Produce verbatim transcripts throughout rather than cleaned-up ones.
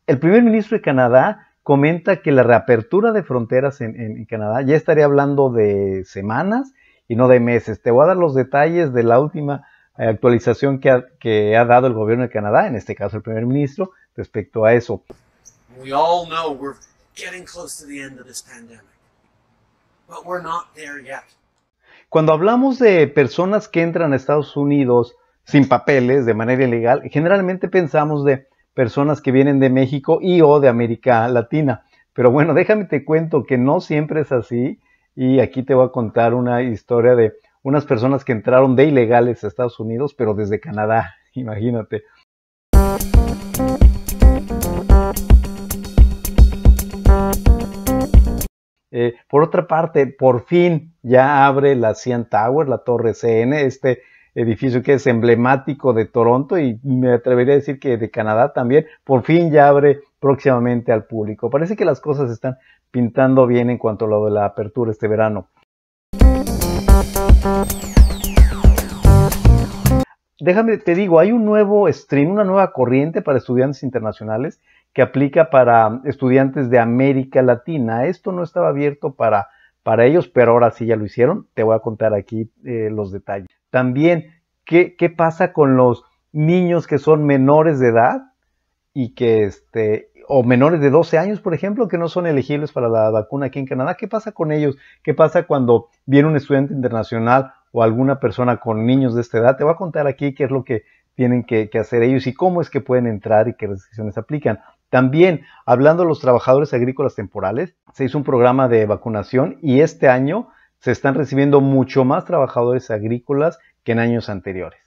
El primer ministro de Canadá comenta que la reapertura de fronteras en, en, en Canadá ya estaría hablando de semanas y no de meses. Te voy a dar los detalles de la última actualización que ha, que ha dado el gobierno de Canadá, en este caso el primer ministro, respecto a eso. We all know we're getting close to the end of this pandemic, but we're not there yet. Cuando hablamos de personas que entran a Estados Unidos sin papeles, de manera ilegal, generalmente pensamos de personas que vienen de México y o de América Latina. Pero bueno, déjame te cuento que no siempre es así, y aquí te voy a contar una historia de unas personas que entraron de ilegales a Estados Unidos, pero desde Canadá, imagínate. Eh, por otra parte, por fin ya abre la C N Tower, la Torre C N, este edificio que es emblemático de Toronto y me atrevería a decir que de Canadá también, por fin ya abre próximamente al público. Parece que las cosas están pintando bien en cuanto a lo de la apertura este verano. Déjame te digo, hay un nuevo stream, una nueva corriente para estudiantes internacionales que aplica para estudiantes de América Latina. Esto no estaba abierto para, para ellos, pero ahora sí ya lo hicieron. Te voy a contar aquí eh, los detalles. También, ¿qué, qué pasa con los niños que son menores de edad y que, este, o menores de doce años, por ejemplo, que no son elegibles para la vacuna aquí en Canadá? ¿Qué pasa con ellos? ¿Qué pasa cuando viene un estudiante internacional o alguna persona con niños de esta edad? Te voy a contar aquí qué es lo que tienen que, que hacer ellos y cómo es que pueden entrar y qué restricciones aplican. También, hablando de los trabajadores agrícolas temporales, se hizo un programa de vacunación y este año se están recibiendo mucho más trabajadores agrícolas que en años anteriores.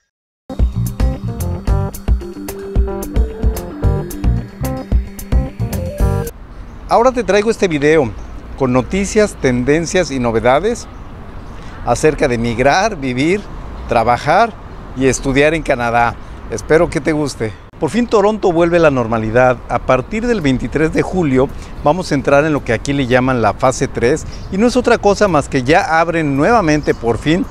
Ahora te traigo este video con noticias, tendencias y novedades acerca de migrar, vivir, trabajar y estudiar en Canadá. Espero que te guste. Por fin Toronto vuelve a la normalidad. A partir del veintitrés de julio vamos a entrar en lo que aquí le llaman la fase tres y no es otra cosa más que ya abren nuevamente por fin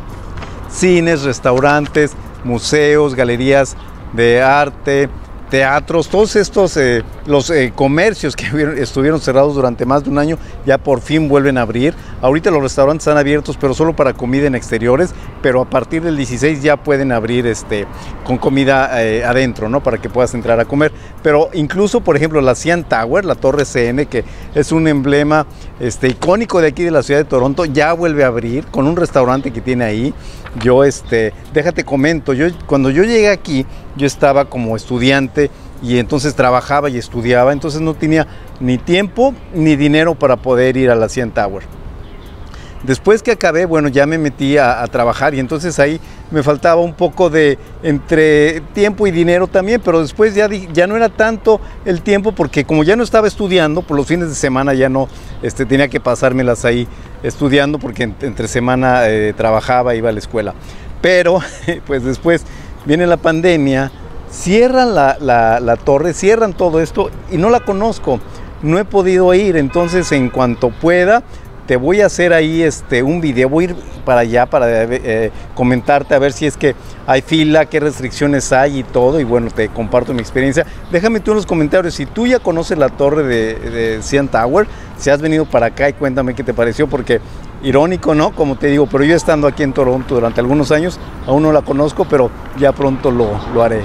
cines, restaurantes, museos, galerías de arte, teatros, todos estos eh, los eh, comercios que estuvieron cerrados durante más de un año ya por fin vuelven a abrir. Ahorita los restaurantes están abiertos, pero solo para comida en exteriores, pero a partir del dieciséis ya pueden abrir este con comida eh, adentro, ¿no? Para que puedas entrar a comer. Pero incluso, por ejemplo, la C N Tower, la Torre C N, que es un emblema este, icónico de aquí de la ciudad de Toronto, ya vuelve a abrir con un restaurante que tiene ahí. Yo, este, déjate comento, yo cuando yo llegué aquí, yo estaba como estudiante y entonces trabajaba y estudiaba, entonces no tenía ni tiempo ni dinero para poder ir a la C N Tower. Después que acabé, bueno, ya me metí a, a trabajar y entonces ahí me faltaba un poco de entre tiempo y dinero también, pero después ya, ya no era tanto el tiempo porque como ya no estaba estudiando, por los fines de semana ya no este, tenía que pasármelas ahí estudiando porque entre semana eh, trabajaba, iba a la escuela. Pero pues después viene la pandemia, cierran la, la, la torre, cierran todo esto y no la conozco, no he podido ir, entonces en cuanto pueda te voy a hacer ahí este, un video, voy a ir para allá para eh, comentarte a ver si es que hay fila, qué restricciones hay y todo, y bueno, te comparto mi experiencia. Déjame tú en los comentarios si tú ya conoces la torre de, de C N Tower, si has venido para acá y cuéntame qué te pareció, porque irónico, ¿no? Como te digo, pero yo estando aquí en Toronto durante algunos años, aún no la conozco, pero ya pronto lo, lo haré.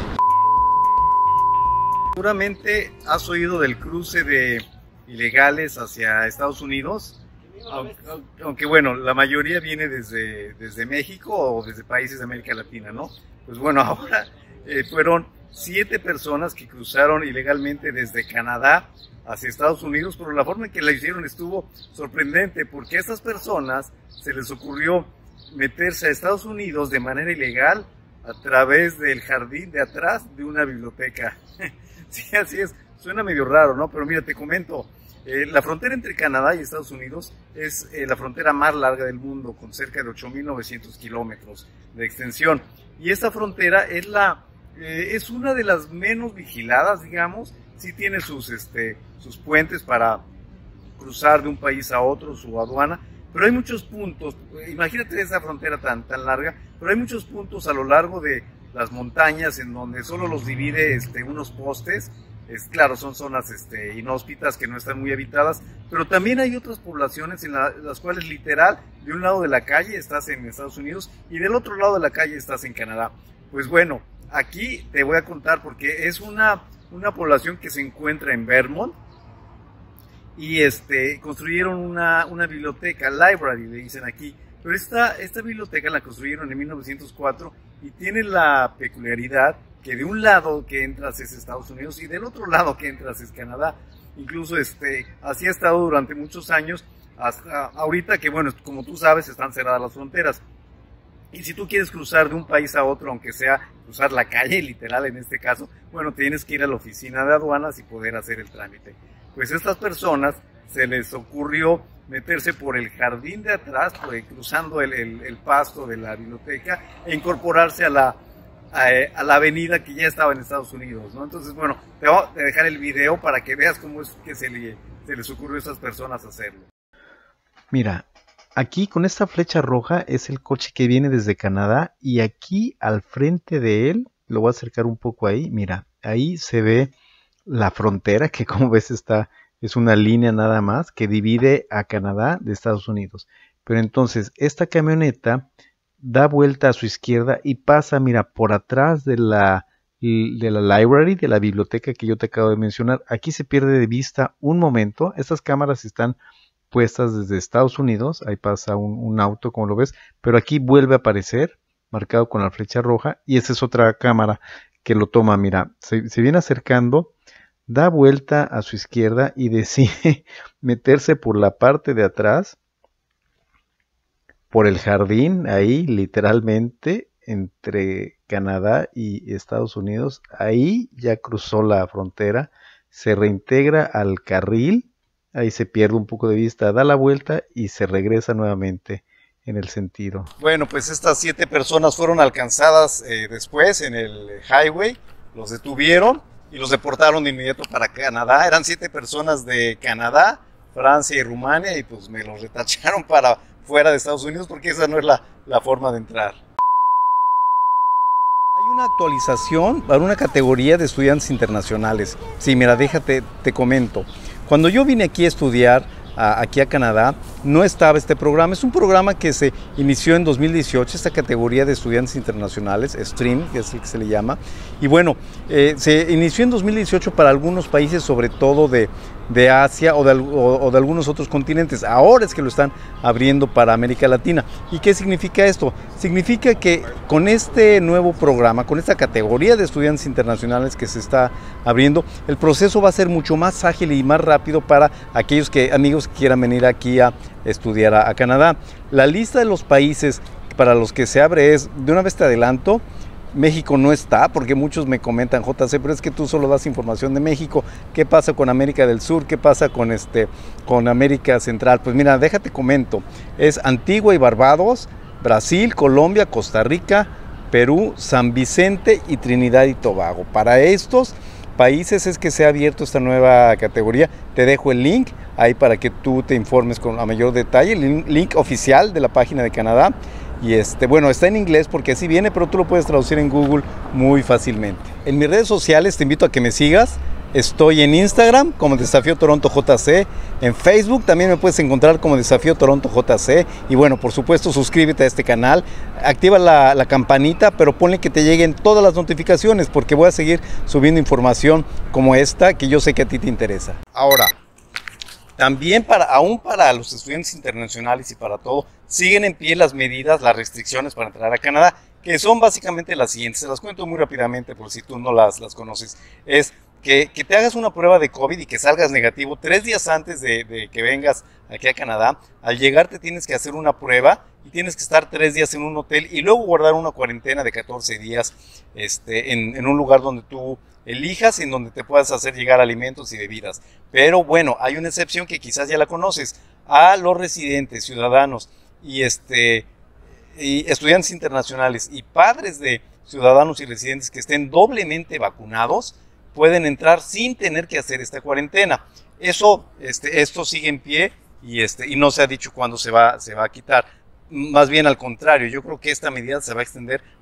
Seguramente has oído del cruce de ilegales hacia Estados Unidos. Aunque, aunque bueno, la mayoría viene desde, desde México o desde países de América Latina, ¿no? Pues bueno, ahora eh, fueron siete personas que cruzaron ilegalmente desde Canadá hacia Estados Unidos, pero la forma en que la hicieron estuvo sorprendente, porque a estas personas se les ocurrió meterse a Estados Unidos de manera ilegal a través del jardín de atrás de una biblioteca. Sí, así es, suena medio raro, ¿no? Pero mira, te comento. Eh, la frontera entre Canadá y Estados Unidos es eh, la frontera más larga del mundo, con cerca de ocho mil novecientos kilómetros de extensión. Y esta frontera es, la, eh, es una de las menos vigiladas, digamos. Sí tiene sus, este, sus puentes para cruzar de un país a otro, su aduana, pero hay muchos puntos, imagínate esa frontera tan, tan larga, pero hay muchos puntos a lo largo de las montañas en donde solo los divide este, unos postes, Es claro, son zonas este, inhóspitas que no están muy habitadas, pero también hay otras poblaciones en la, las cuales literal de un lado de la calle estás en Estados Unidos y del otro lado de la calle estás en Canadá. Pues bueno, aquí te voy a contar porque es una, una población que se encuentra en Vermont y este, construyeron una, una biblioteca, library le dicen aquí, pero esta, esta biblioteca la construyeron en mil novecientos cuatro y tiene la peculiaridad que de un lado que entras es Estados Unidos y del otro lado que entras es Canadá. Incluso este, así ha estado durante muchos años, hasta ahorita que, bueno, como tú sabes, están cerradas las fronteras. Y si tú quieres cruzar de un país a otro, aunque sea cruzar la calle, literal en este caso, bueno, tienes que ir a la oficina de aduanas y poder hacer el trámite. Pues a estas personas se les ocurrió meterse por el jardín de atrás, por, cruzando el, el, el pasto de la biblioteca e incorporarse a la A, a la avenida que ya estaba en Estados Unidos, ¿no? Entonces, bueno, te voy a dejar el video para que veas cómo es que se, le, se les ocurrió a esas personas hacerlo. Mira, aquí con esta flecha roja es el coche que viene desde Canadá y aquí al frente de él, lo voy a acercar un poco ahí, mira, ahí se ve la frontera que como ves está, es una línea nada más que divide a Canadá de Estados Unidos. Pero entonces, esta camioneta da vuelta a su izquierda y pasa, mira, por atrás de la, de la library, de la biblioteca que yo te acabo de mencionar. Aquí se pierde de vista un momento. Estas cámaras están puestas desde Estados Unidos. Ahí pasa un, un auto, como lo ves. Pero aquí vuelve a aparecer, marcado con la flecha roja. Y esa es otra cámara que lo toma, mira. Se, se viene acercando, da vuelta a su izquierda y decide meterse por la parte de atrás, por el jardín, ahí literalmente entre Canadá y Estados Unidos. Ahí ya cruzó la frontera, se reintegra al carril, ahí se pierde un poco de vista, da la vuelta y se regresa nuevamente en el sentido. Bueno, pues estas siete personas fueron alcanzadas eh, después en el highway, los detuvieron y los deportaron de inmediato para Canadá. Eran siete personas de Canadá, Francia y Rumania y pues me los retacharon para fuera de Estados Unidos porque esa no es la, la forma de entrar. Hay una actualización para una categoría de estudiantes internacionales. Sí, mira, déjate, te comento. Cuando yo vine aquí a estudiar, a, aquí a Canadá, no estaba este programa. Es un programa que se inició en dos mil dieciocho, esta categoría de estudiantes internacionales, STREAM, que es el que se le llama. Y bueno, eh, se inició en dos mil dieciocho para algunos países, sobre todo de, de Asia o de, o, o de algunos otros continentes. Ahora es que lo están abriendo para América Latina. ¿Y qué significa esto? Significa que con este nuevo programa, con esta categoría de estudiantes internacionales que se está abriendo, el proceso va a ser mucho más ágil y más rápido para aquellos que, amigos que quieran venir aquí a estudiar a, a Canadá. La lista de los países para los que se abre es, de una vez te adelanto, México no está, porque muchos me comentan, J C, pero es que tú solo das información de México. ¿Qué pasa con América del Sur? ¿Qué pasa con, este, con América Central? Pues mira, déjate comento. Es Antigua y Barbados, Brasil, Colombia, Costa Rica, Perú, San Vicente y Trinidad y Tobago. Para estos países es que se ha abierto esta nueva categoría. Te dejo el link ahí para que tú te informes con a mayor detalle, el link oficial de la página de Canadá. Y este, bueno, está en inglés porque así viene, pero tú lo puedes traducir en Google muy fácilmente. En mis redes sociales te invito a que me sigas. Estoy en Instagram como Desafío Toronto J C, en Facebook también me puedes encontrar como Desafío Toronto J C y bueno, por supuesto suscríbete a este canal, activa la, la campanita, pero ponle que te lleguen todas las notificaciones porque voy a seguir subiendo información como esta que yo sé que a ti te interesa. Ahora, también para, aún para los estudiantes internacionales y para todo, siguen en pie las medidas, las restricciones para entrar a Canadá, que son básicamente las siguientes, se las cuento muy rápidamente por si tú no las, las conoces. Es que, que te hagas una prueba de COVID y que salgas negativo tres días antes de, de que vengas aquí a Canadá. Al llegar te tienes que hacer una prueba y tienes que estar tres días en un hotel y luego guardar una cuarentena de catorce días este, en, en un lugar donde tú elijas, en donde te puedas hacer llegar alimentos y bebidas. Pero bueno, hay una excepción que quizás ya la conoces, a los residentes, ciudadanos y, este, y estudiantes internacionales y padres de ciudadanos y residentes que estén doblemente vacunados, pueden entrar sin tener que hacer esta cuarentena. Eso, este, esto sigue en pie y, este, y no se ha dicho cuándo se va, se va a quitar. Más bien al contrario, yo creo que esta medida se va a extender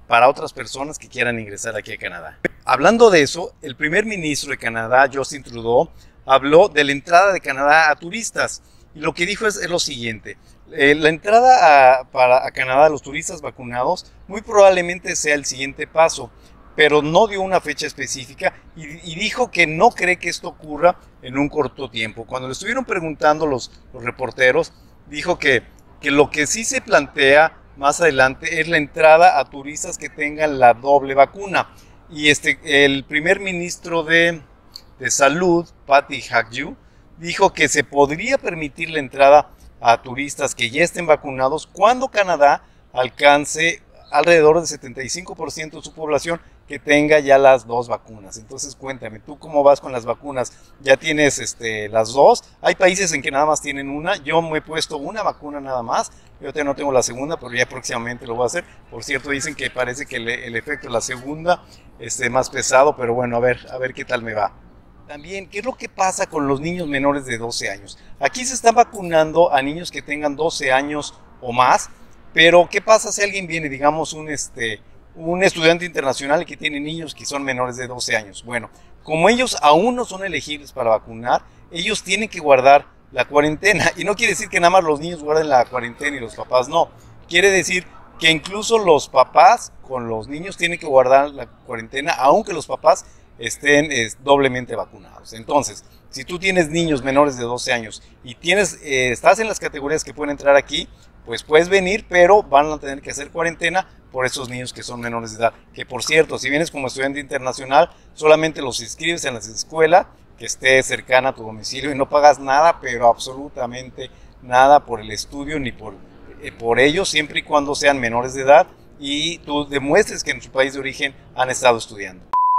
para otras personas que quieran ingresar aquí a Canadá. Hablando de eso, el primer ministro de Canadá, Justin Trudeau, habló de la entrada de Canadá a turistas y lo que dijo es, es lo siguiente: eh, la entrada a, para, a Canadá a los turistas vacunados muy probablemente sea el siguiente paso, pero no dio una fecha específica y, y dijo que no cree que esto ocurra en un corto tiempo. Cuando le estuvieron preguntando los, los reporteros, dijo que, que lo que sí se plantea más adelante es la entrada a turistas que tengan la doble vacuna. Y este, el primer ministro de, de Salud, Patty Hajdu, dijo que se podría permitir la entrada a turistas que ya estén vacunados cuando Canadá alcance alrededor del setenta y cinco por ciento de su población que tenga ya las dos vacunas. Entonces cuéntame, ¿tú cómo vas con las vacunas? ¿Ya tienes este, las dos? Hay países en que nada más tienen una. Yo me he puesto una vacuna nada más. Yo todavía no tengo la segunda, pero ya próximamente lo voy a hacer. Por cierto, dicen que parece que el, el efecto de la segunda es más pesado, pero bueno, a ver, a ver qué tal me va. También, ¿qué es lo que pasa con los niños menores de doce años? Aquí se están vacunando a niños que tengan doce años o más, pero ¿qué pasa si alguien viene, digamos, un, este, un estudiante internacional que tiene niños que son menores de doce años? Bueno, como ellos aún no son elegibles para vacunar, ellos tienen que guardar la cuarentena. Y no quiere decir que nada más los niños guarden la cuarentena y los papás no. Quiere decir que incluso los papás con los niños tienen que guardar la cuarentena, aunque los papás estén es, doblemente vacunados. Entonces, si tú tienes niños menores de doce años y tienes, eh, estás en las categorías que pueden entrar aquí, pues puedes venir, pero van a tener que hacer cuarentena por esos niños que son menores de edad. Que por cierto, si vienes como estudiante internacional, solamente los inscribes en la escuela que esté cercana a tu domicilio y no pagas nada, pero absolutamente nada por el estudio ni por, eh, por ellos, siempre y cuando sean menores de edad y tú demuestres que en su país de origen han estado estudiando.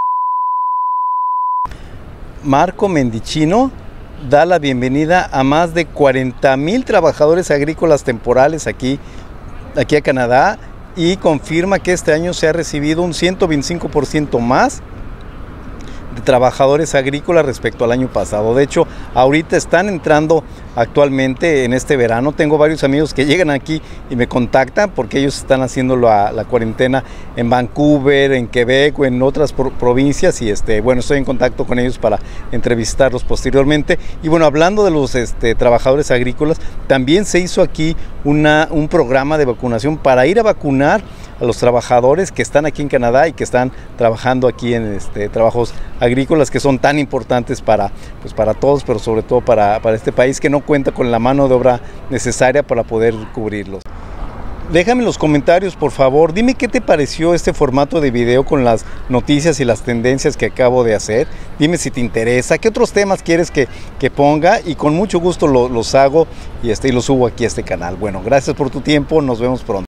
Marco Mendicino da la bienvenida a más de cuarenta mil trabajadores agrícolas temporales aquí, aquí a Canadá y confirma que este año se ha recibido un ciento veinticinco por ciento más de trabajadores agrícolas respecto al año pasado. De hecho, ahorita están entrando actualmente en este verano. Tengo varios amigos que llegan aquí y me contactan porque ellos están haciendo la, la cuarentena en Vancouver, en Quebec o en otras pro provincias y este, bueno, estoy en contacto con ellos para entrevistarlos posteriormente. Y bueno, hablando de los este, trabajadores agrícolas, también se hizo aquí una, un programa de vacunación para ir a vacunar a los trabajadores que están aquí en Canadá y que están trabajando aquí en este, trabajos agrícolas que son tan importantes para, pues para todos, pero sobre todo para, para este país que no cuenta con la mano de obra necesaria para poder cubrirlos. Déjame en los comentarios, por favor, dime qué te pareció este formato de video con las noticias y las tendencias que acabo de hacer. Dime si te interesa, qué otros temas quieres que, que ponga y con mucho gusto lo, los hago y, este, y los subo aquí a este canal. Bueno, gracias por tu tiempo, nos vemos pronto.